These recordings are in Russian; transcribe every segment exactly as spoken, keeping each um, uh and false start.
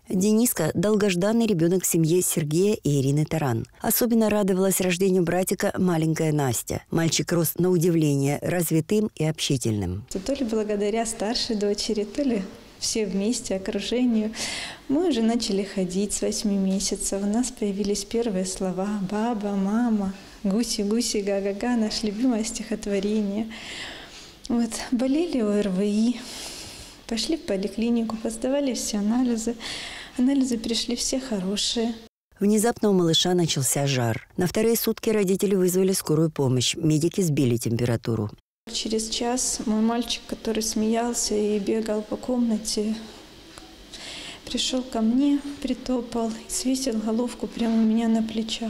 Дениска – долгожданный ребенок в семье Сергея и Ирины Таран. Особенно радовалась рождению братика маленькая Настя. Мальчик рос на удивление развитым и общительным. То ли благодаря старшей дочери, то ли все вместе, окружению. Мы уже начали ходить с восьми месяцев. У нас появились первые слова «баба», «мама», «гуси-гуси», «га-га-га», наше любимое стихотворение. Вот. Болели о эр вэ и, пошли в поликлинику, посдавали все анализы. Анализы пришли все хорошие. Внезапно у малыша начался жар. На вторые сутки родители вызвали скорую помощь. Медики сбили температуру. Через час мой мальчик, который смеялся и бегал по комнате, пришел ко мне, притопал, свесил головку прямо у меня на плечах.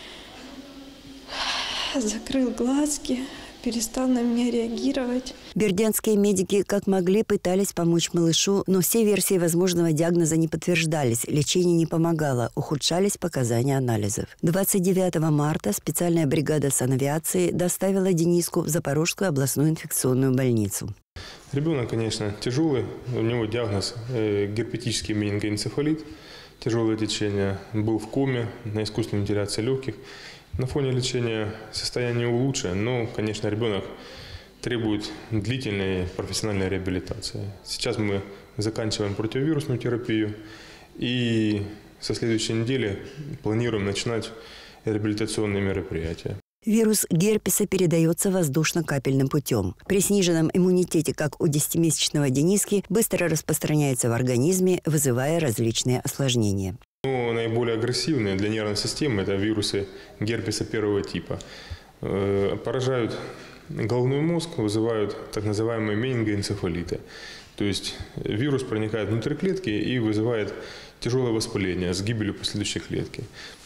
Закрыл глазки, перестал на меня реагировать. Бердянские медики как могли пытались помочь малышу, но все версии возможного диагноза не подтверждались, лечение не помогало, ухудшались показания анализов. двадцать девятого марта специальная бригада санавиации доставила Дениску в Запорожскую областную инфекционную больницу. Ребенок, конечно, тяжелый, у него диагноз э, герпетический менингоэнцефалит, тяжелое течение, был в коме, на искусственной вентиляции легких. На фоне лечения состояние улучшено, но, конечно, ребенок требует длительной профессиональной реабилитации. Сейчас мы заканчиваем противовирусную терапию и со следующей недели планируем начинать реабилитационные мероприятия. Вирус герпеса передается воздушно-капельным путем. При сниженном иммунитете, как у десятимесячного Дениски, быстро распространяется в организме, вызывая различные осложнения. Ну, наиболее агрессивные для нервной системы – это вирусы герпеса первого типа. Э, поражают головной мозг, вызывают так называемые менингоэнцефалиты. То есть вирус проникает внутрь клетки и вызывает тяжелое воспаление с гибелью последующей клетки.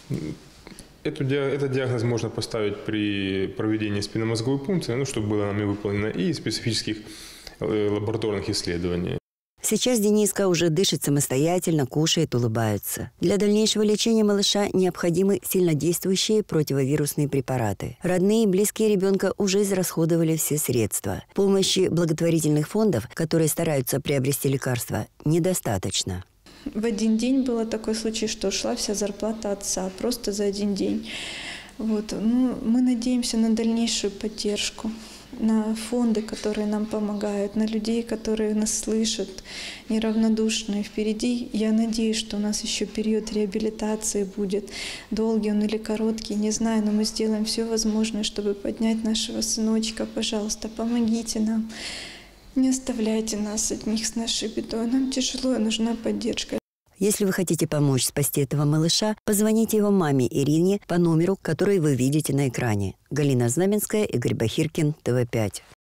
Эту, этот диагноз можно поставить при проведении спинномозговой пункции, ну, чтобы было нами выполнено, и специфических э, лабораторных исследований. Сейчас Дениска уже дышит самостоятельно, кушает, улыбается. Для дальнейшего лечения малыша необходимы сильнодействующие противовирусные препараты. Родные и близкие ребенка уже израсходовали все средства. Помощи благотворительных фондов, которые стараются приобрести лекарства, недостаточно. В один день был такой случай, что ушла вся зарплата отца, просто за один день. Вот. Ну, мы надеемся на дальнейшую поддержку, на фонды, которые нам помогают, на людей, которые нас слышат, неравнодушные. Впереди, я надеюсь, что у нас еще период реабилитации будет, долгий он или короткий, не знаю, но мы сделаем все возможное, чтобы поднять нашего сыночка. Пожалуйста, помогите нам, не оставляйте нас одних с нашей бедой, нам тяжело, нужна поддержка. Если вы хотите помочь спасти этого малыша, позвоните его маме Ирине по номеру, который вы видите на экране. Галина Знаменская, Игорь Бахиркин, тэ вэ пять.